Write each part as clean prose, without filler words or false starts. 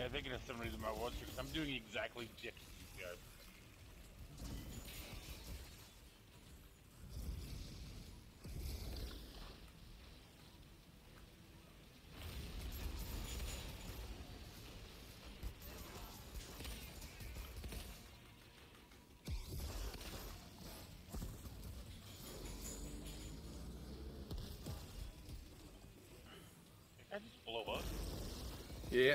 thinking of some reason my watch because I'm doing exactly dick you guys. Did I just blow up? Yeah.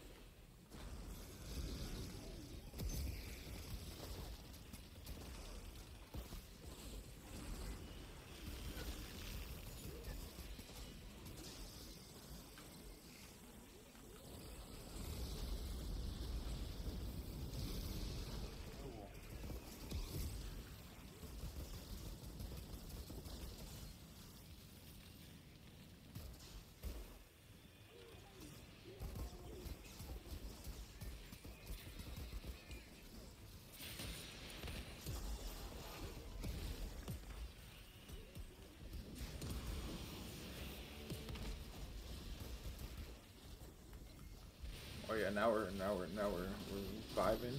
Oh yeah, now we're vibing.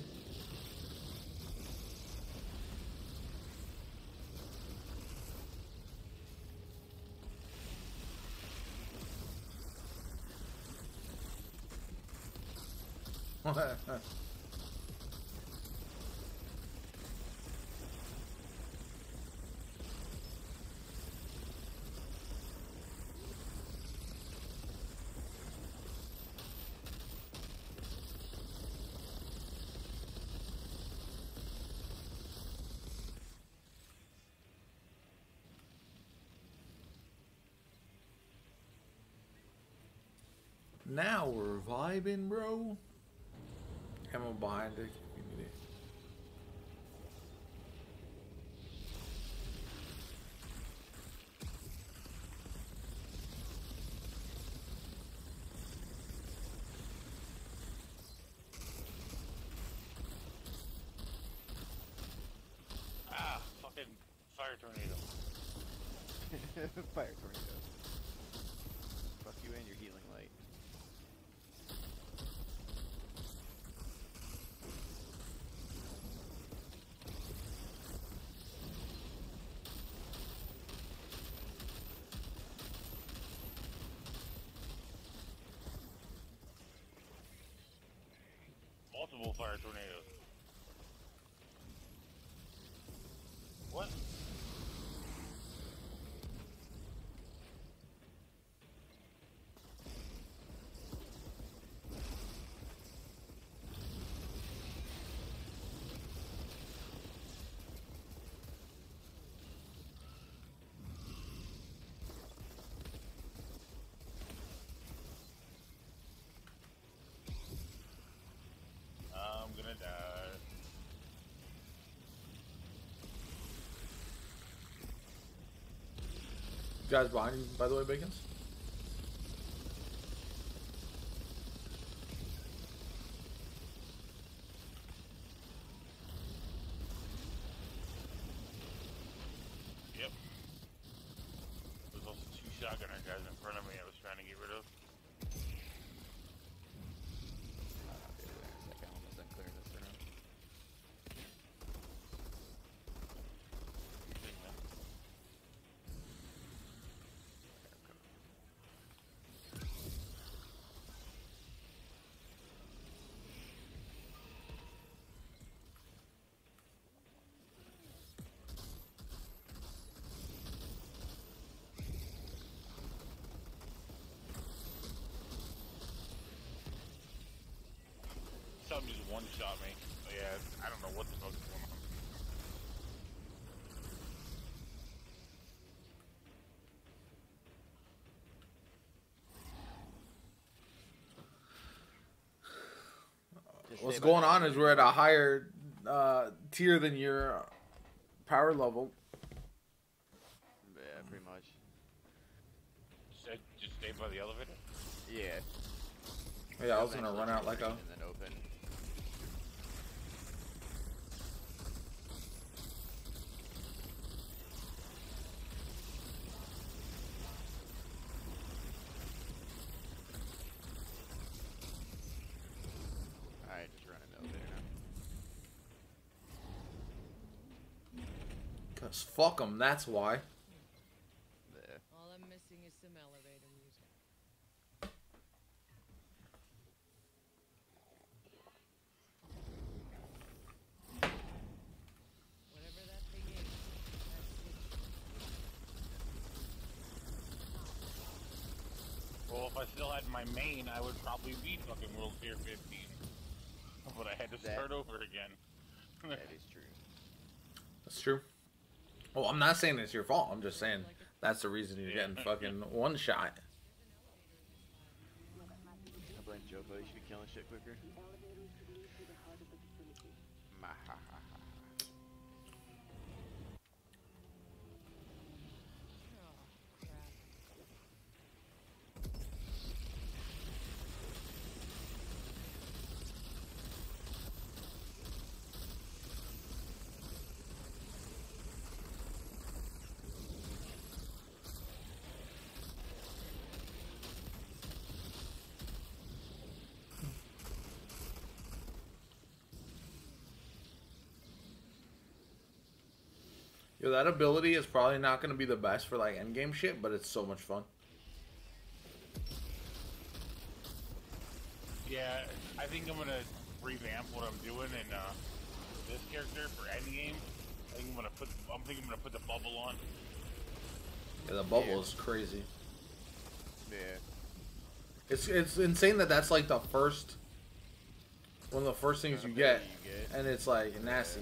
Now we're vibing, bro. Ammo behind it if you need it. Ah, fucking fire tornado. Fire tornado. Fuck you and your healing light. Multiple fire tornadoes. What? I'm gonna die. You guys behind you, by the way, Bacons? Yep. There's also two shotgunner guys in front of me I was trying to get rid of. I'll be there in a second. Almost done clearing this room. Something just one-shot me. Yeah, I don't know what the fuck is going on. Just What's stay by going the on is we're at a higher tier than your power level. Yeah, pretty much. Just stay by the elevator? Yeah. Yeah, I was gonna run out like a. And then open. ramps. Fuck them. That's why. Yeah. All I'm missing is some elevator music. Whatever that thing is, Well, if I still had my main, I would probably beat fucking World Tier 15. But I had to start over again. That is true. That's true. Well, I'm not saying it's your fault. I'm just saying that's the reason you're getting fucking one shot. I blame Joko. You should be killing shit quicker. Mahahaha. oh crap. Yo, that ability is probably not going to be the best for like endgame shit, but it's so much fun. Yeah, I think I'm gonna revamp what I'm doing in this character for endgame. I'm thinking I'm gonna put the bubble on. Yeah, the bubble is crazy. Yeah. It's insane that that's like the first one of the first things you get, and it's like nasty.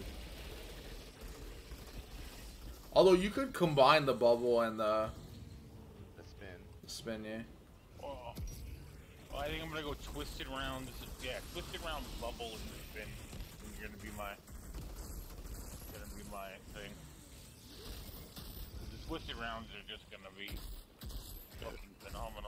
Although you could combine the bubble and the spin, yeah. Oh, well, I think I'm gonna go twisted round. Yeah, twisted round bubble and spin. Is gonna be my thing. The twisted rounds are just gonna be fucking phenomenal.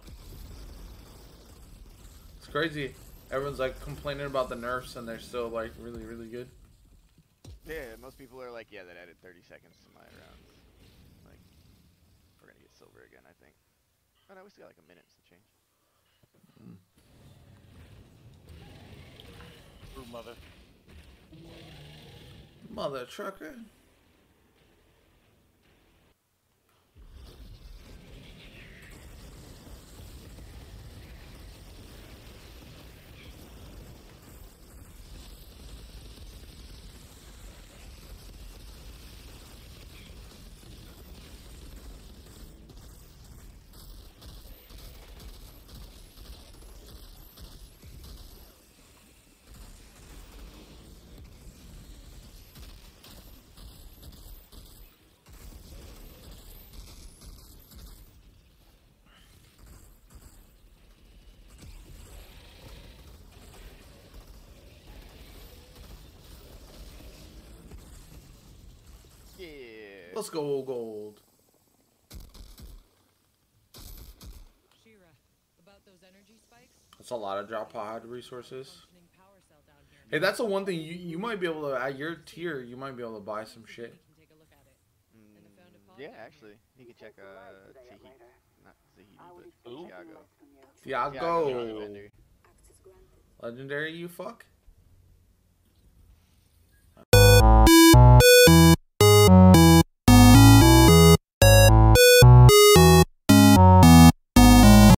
It's crazy. Everyone's like complaining about the nerfs, and they're still like really, really good. Yeah, most people are like, yeah, that added 30 seconds to my rounds. Like, we're gonna get silver again, I think. Oh no, we still got like a minute to change. True mother. Mother trucker. Yeah. Let's go gold. Shira, about those energy spikes? That's a lot of drop pod resources. Functioning power cell down here. Hey, that's the one thing you might be able to, at your tier, you might be able to buy some shit. We can take a look at it. And I found a pod Yeah, down here. actually, you can check Tahiti, not Tahiti, but Who? Tiago. Tiago. Vendor. Legendary, you fuck?